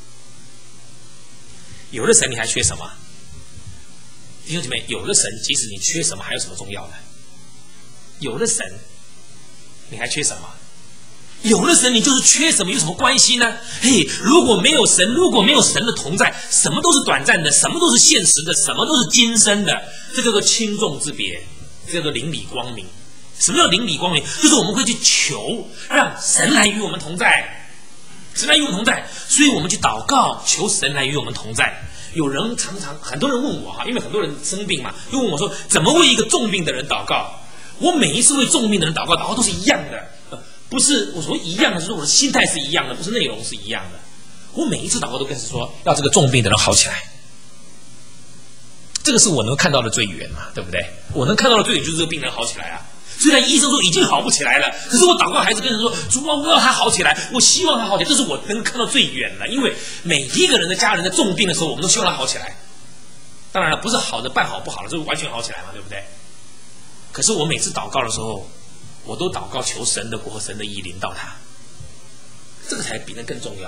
有了神，你还缺什么？弟兄姐妹，有了神，即使你缺什么，还有什么重要的？有了神，你还缺什么？有了神，你就是缺什么？有什么关系呢？如果没有神，如果没有神的同在，什么都是短暂的，什么都是现实的，什么都是今生的，这叫做轻重之别，这叫做邻里光明。什么叫邻里光明？就是我们会去求让神来与我们同在，神来与我们同在，所以我们去祷告，求神来与我们同在。有人常常很多人问我因为很多人生病嘛，就问我说怎么为一个重病的人祷告？我每一次为重病的人祷告都是一样的，不是我说一样的，就是我的心态是一样的，不是内容是一样的。我每一次祷告都跟神说，要这个重病的人好起来。这个是我能看到的最远嘛，对不对？我能看到的最远就是这个病人好起来啊。虽然医生说已经好不起来了，可是我祷告还是跟神说，主啊，我要他好起来，我希望他好起来，这是我能看到最远的。因为每一个人的家人在重病的时候，我们都希望他好起来。当然了，不是好的半好不好了，就是完全好起来嘛，对不对？可是我每次祷告的时候，我都祷告求神的国和神的义临到他，这个才比那更重要。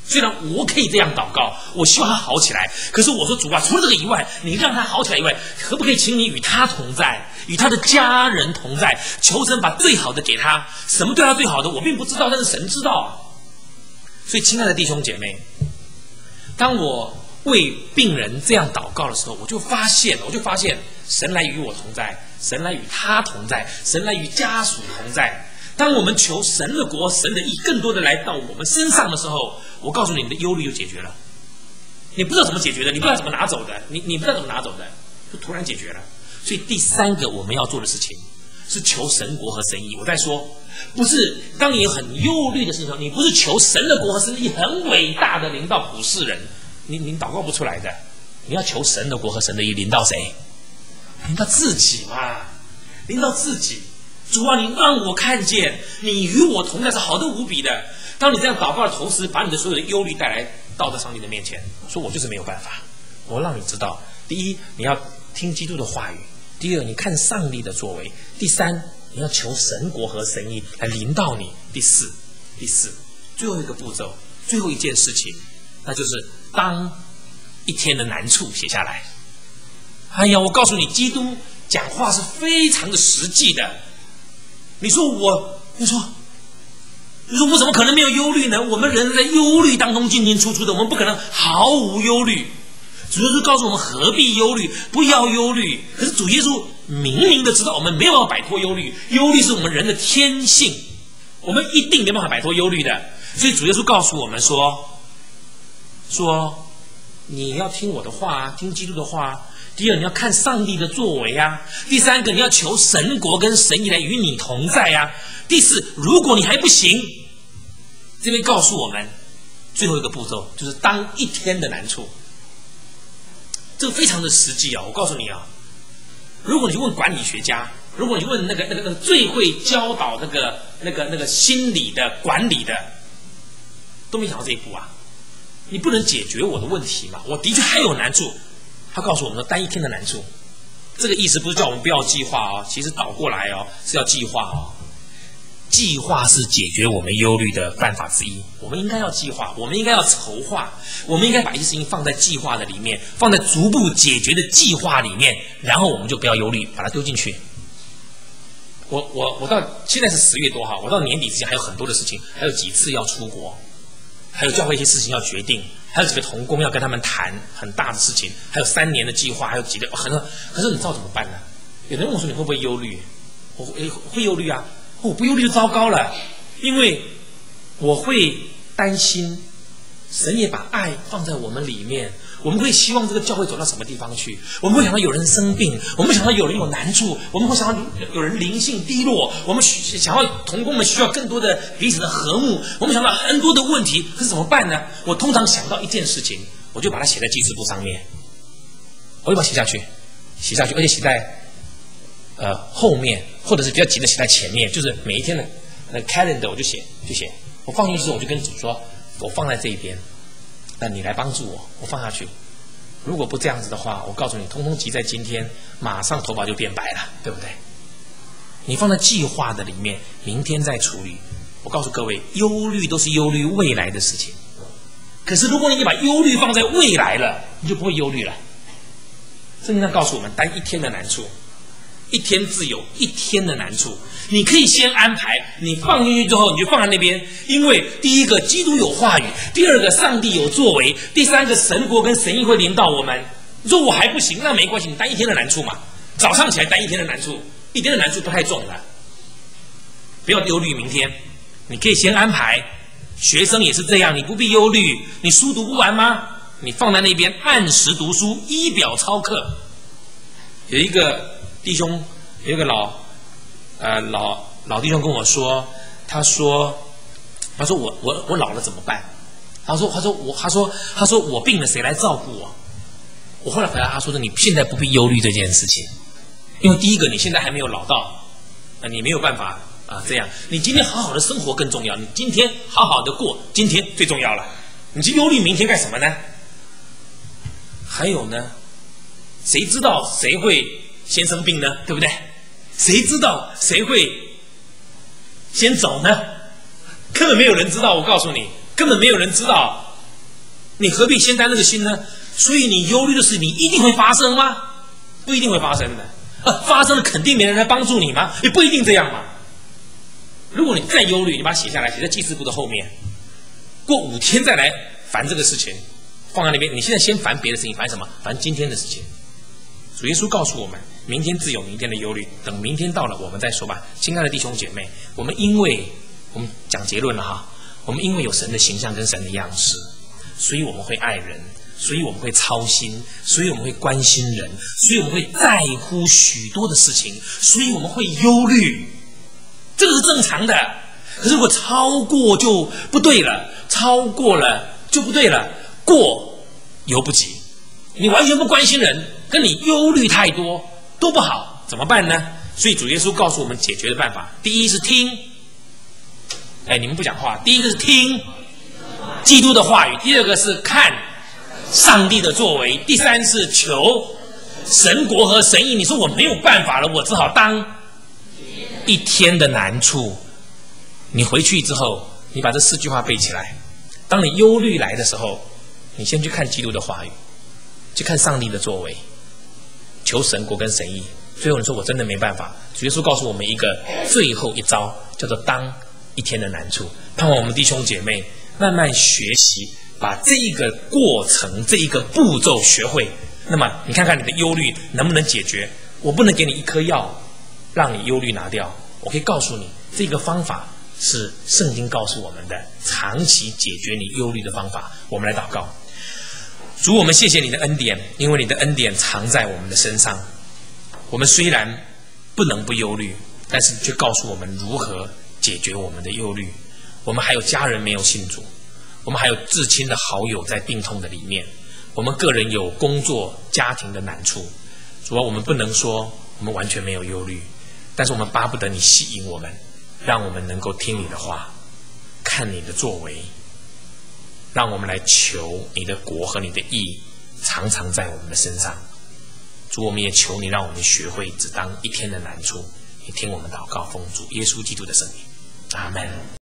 虽然我可以这样祷告，我希望他好起来，可是我说主啊，除了这个以外，你让他好起来以外，可不可以请你与他同在，与他的家人同在，求神把最好的给他。什么对他最好的，我并不知道，但是神知道。所以，亲爱的弟兄姐妹，当我为病人这样祷告的时候，我就发现神来与我同在，神来与他同在，神来与家属同在。当我们求神的国、神的义更多的来到我们身上的时候，我告诉你，你的忧虑就解决了。你不知道怎么解决的，你不知道怎么拿走的，你不知道怎么拿走的，就突然解决了。所以第三个我们要做的事情是求神国和神义。我在说，不是当你很忧虑的事情，你不是求神的国和神的义很伟大的临到普世人，你祷告不出来的。你要求神的国和神的义临到谁？临到自己嘛，临到自己。主啊，你让我看见你与我同在是好的无比的。当你这样祷告的同时，把你的所有的忧虑带来到这上帝的面前，说我就是没有办法。我让你知道，第一，你要听基督的话语；第二，你看上帝的作为；第三，你要求神国和神义来临到你；第四，最后一个步骤，最后一件事情，那就是当一天的难处写下来。哎呀，我告诉你，基督讲话是非常的实际的。你说我怎么可能没有忧虑呢？我们人在忧虑当中进进出出的，我们不可能毫无忧虑。主耶稣告诉我们何必忧虑，不要忧虑。可是主耶稣明明的知道我们没有办法摆脱忧虑，忧虑是我们人的天性，我们一定没办法摆脱忧虑的。所以主耶稣告诉我们说你要听我的话，听基督的话。第二，你要看上帝的作为啊。第三个，你要求神国跟神义来与你同在啊。第四，如果你还不行，这边告诉我们最后一个步骤，就是当一天的难处。这个非常的实际啊！我告诉你啊，如果你去问管理学家，如果你问那个最会教导那个心理的管理的，都没想到这一步啊！你不能解决我的问题嘛？我的确还有难处。他告诉我们说，单一天的难处，这个意思不是叫我们不要计划哦，其实倒过来哦，是要计划哦。计划是解决我们忧虑的办法之一，我们应该要计划，我们应该要筹划，我们应该把一些事情放在计划的里面，放在逐步解决的计划里面，然后我们就不要忧虑，把它丢进去。我到现在是10月多哈，我到年底之前还有很多的事情，还有几次要出国，还有教会一些事情要决定。还有几个同工要跟他们谈很大的事情，还有3年的计划，还有几个可是你知道怎么办呢？有人问我说你会不会忧虑？我会忧虑啊，我不忧虑就糟糕了，因为我会担心神也把爱放在我们里面，我们会希望这个教会走到什么地方去，我们会想到有人生病，我们会想到有人有难处，我们会想到有人灵性低落，我们想要同工们需要更多的彼此的和睦，我们想到很多的问题，可是怎么办呢？我通常想到一件事情，我就把它写在记事簿上面，我就把它写下去，而且写在后面，或者是比较急的写在前面，就是每一天的calendar 我就写，我放进去之后我就跟主说，我放在这一边，那你来帮助我放下去。如果不这样子的话，我告诉你，通通集在今天，马上头发就变白了，对不对？你放在计划的里面，明天再处理。我告诉各位，忧虑都是忧虑未来的事情。可是如果你把忧虑放在未来了，你就不会忧虑了。圣经上告诉我们，单一天的难处，一天自有一天的难处。你可以先安排，你放进去之后，你就放在那边。因为第一个，基督有话语；第二个，上帝有作为；第三个，神国跟神义会临到我们。你说我还不行，那没关系，你单一天的难处嘛。早上起来单一天的难处，一天的难处不太重了，不要忧虑明天。你可以先安排。学生也是这样，你不必忧虑。你书读不完吗？你放在那边，按时读书，依表操课。有一个弟兄，有一个老弟兄跟我说，他说我老了怎么办？他说我病了谁来照顾我？我后来回答他说你现在不必忧虑这件事情，因为第一个你现在还没有老到，你没有办法这样，你今天好好的生活更重要，你今天好好的过，今天最重要了。你去忧虑明天干什么呢？还有呢，谁知道谁会先生病呢？对不对？谁知道谁会先走呢？根本没有人知道，我告诉你，根本没有人知道。 你何必先担那个心呢？所以你忧虑的事，你一定会发生吗？不一定会发生的。发生了肯定没人来帮助你吗？也不一定这样嘛。如果你再忧虑，你把它写下来，写在记事簿的后面，过5天再来烦这个事情，放在那边。你现在先烦别的事情，烦什么？烦今天的事情。主耶稣告诉我们，明天自有明天的忧虑，等明天到了我们再说吧。亲爱的弟兄姐妹，我们讲结论了哈，我们因为有神的形象跟神的样式，所以我们会爱人，所以我们会操心，所以我们会关心人，所以我们会在乎许多的事情，所以我们会忧虑，这个是正常的。可是如果超过就不对了，超过了就不对了，过犹不及。你完全不关心人，跟你忧虑太多都不好，怎么办呢？所以主耶稣告诉我们解决的办法，第一是听。你们不讲话。第一个是听基督的话语，第二个是看上帝的作为，第三是求神国和神意。你说我没有办法了，我只好当一天的难处。你回去之后，你把这4句话背起来。当你忧虑来的时候，你先去看基督的话语，去看上帝的作为，求神国跟神意。最后你说我真的没办法，主耶稣告诉我们一个最后一招，叫做当一天的难处。盼望我们弟兄姐妹慢慢学习，把这一个过程这一个步骤学会。那么你看看你的忧虑能不能解决。我不能给你一颗药让你忧虑拿掉，我可以告诉你这个方法是圣经告诉我们的长期解决你忧虑的方法。我们来祷告。主，我们谢谢你的恩典，因为你的恩典藏在我们的身上。我们虽然不能不忧虑，但是却告诉我们如何解决我们的忧虑。我们还有家人没有信主，我们还有至亲的好友在病痛的里面，我们个人有工作家庭的难处。主啊，我们不能说我们完全没有忧虑，但是我们巴不得你吸引我们，让我们能够听你的话，看你的作为，让我们来求你的国和你的义常常在我们的身上。主，我们也求你让我们学会只当一天的难处。你听我们祷告，奉主耶稣基督的圣名，阿们。